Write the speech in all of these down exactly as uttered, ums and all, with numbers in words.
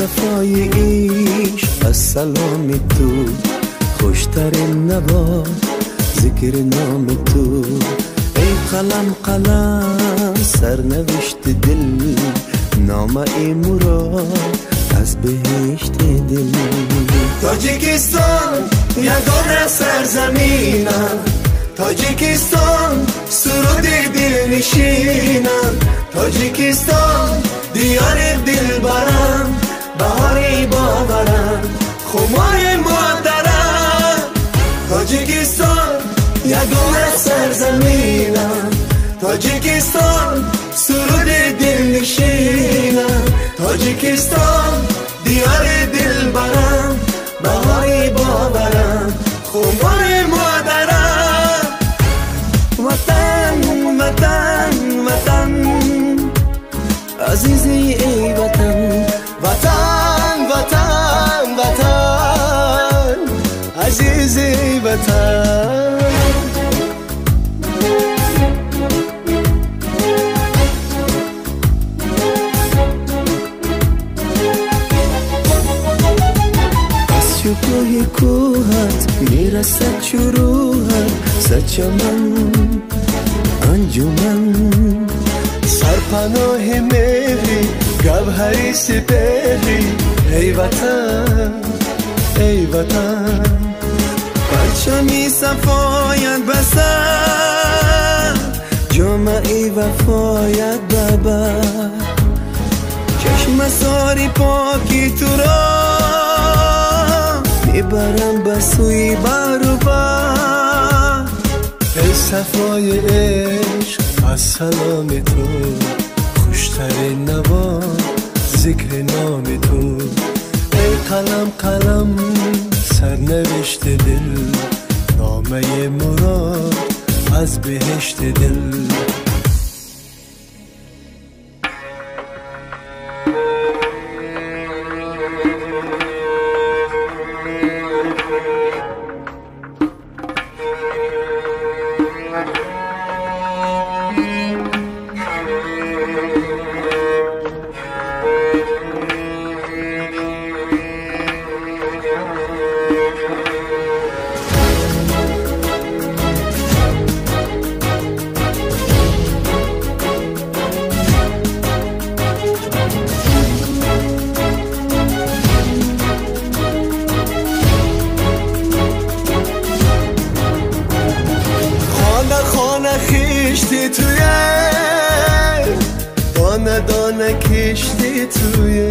صفای عشق از سلام تو، خوشترین نوا ذکر نام تو. ای قلم قلم سرنوشت دل، نام ای مراد از بهشت دل. تاجیکستان یگانه سرزمینم، تاجیکستان سرود دل نشینم. تاجیکستان دیار دل برم، بهاری باورم، خمار مادرم. تاجیکستان یگانه سرزمینم، تاجیکستان سرود دل نشینم. تاجیکستان دیار دل برم، بهاری باورم، خمار مادرم. وطن وطن وطن عزیزی ای وطن، وطن وطن وطن عزیزی وطن. از شکوه کوهت میرسد شروحت، صد چمن انجمن سرپناه مهری، گوهری سپهری. ای وطن ای وطن پرچمی صفایت بسر، جامعی وفایت ببر. چشم ساری پاکی تو را میبرم به سوی بر و بر. ای صفای عشق از سلام تو، خوشترین نوا ذکر نام تو. ای قلم قلم سرنوشت دل، نامه مراد از بهشت دل. خیشتی توی دانه دانه کشتی توی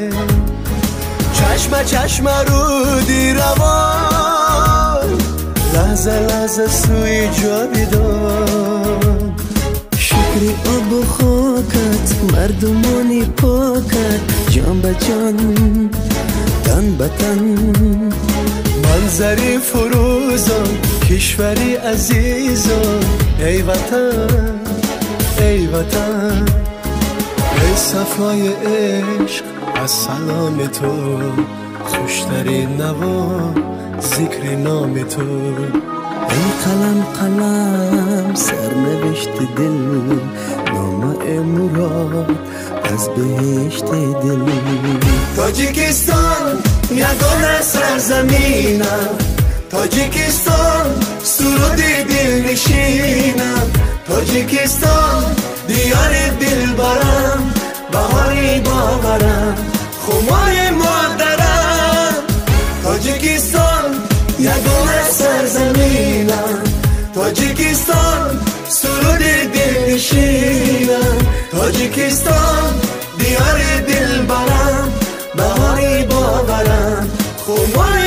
چشم چشم رودی روان، لحظه لحظه سوی جاویدان. شکری آب و خاکت مردمانی پاکت، جان به جان تن به تن. منظری فروزان کشوری عزیزان. ای وطن ای وطن ای صفای عشق از سلام تو، خوشترین نوا ذکر نام تو. ای قلم قلم سرنوشت دل، نام مراد از بهشت دل. تاجیکستان یگانه سرزمینم، تاجیکستان سرود دل نشینم. تاجیکستان دیار دل برم، بهاری باورم، خمار مادرم. تاجیکستان یگانه سرزمینم، تاجیکستان سرود دل نشینم. تاجیکستان دیار دل برم، بهاری باورم، خمار